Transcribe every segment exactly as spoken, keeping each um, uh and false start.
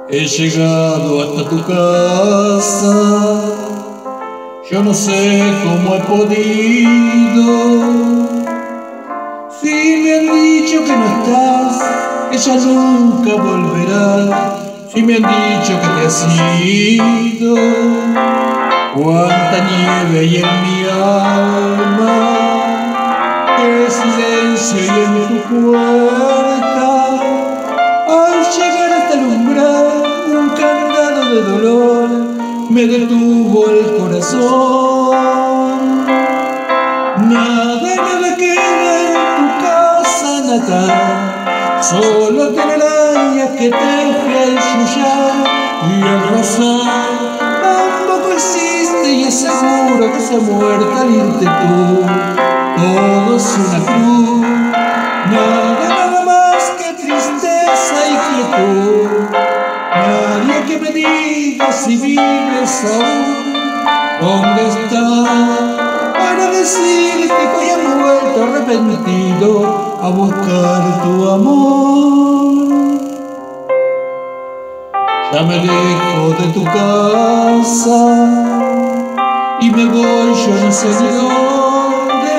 He llegado hasta tu casa, yo no sé cómo he podido. Si me han dicho que no estás, que ya nunca volverás. Si me han dicho que te has ido, cuánta nieve hay en mi alma, qué silencio hay en tu puerta. Al llegar hasta el umbral, un candado de dolor me detuvo el corazón. Nada, nada queda en tu casa natal, solo telarañas que teje el yuyar y el rosal. Tampoco existe y es seguro que se ha muerto al irte tú. Todo es una cruz, nada, nada más que tristeza y quietud. Nadie que me diga si vives aún, ¿dónde estás? Para decirte que hoy he vuelto arrepentido a buscar tu amor. Ya me alejo de tu casa y me voy yo no sé ni dónde.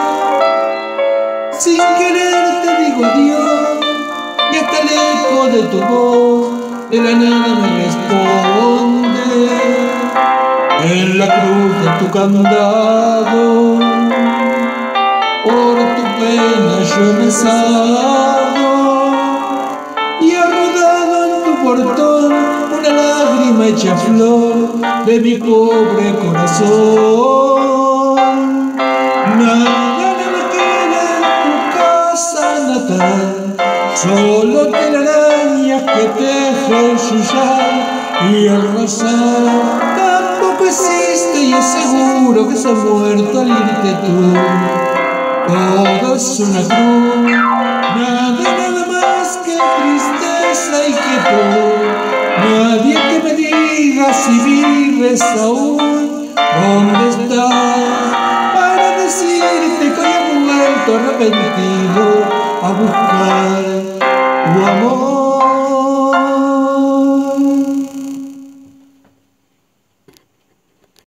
Sin querer te digo adiós y hasta el eco de tu voz de la nada me responde. En la cruz de tu candado, por tu pena yo me salgo, y ha rodado en tu portón una lágrima hecha flor de mi pobre corazón. Nada, nada queda en tu casa natal, solo telarañas que teje el yuyar y el rosal. Tampoco existe y es seguro que se ha muerto al irte tú. Todo es una cruz, nada, nada más que tristeza y quietud. Nadie que me diga si vives aún, ¿dónde estás? Para decirte que hoy he vuelto arrepentido a buscar tu amor.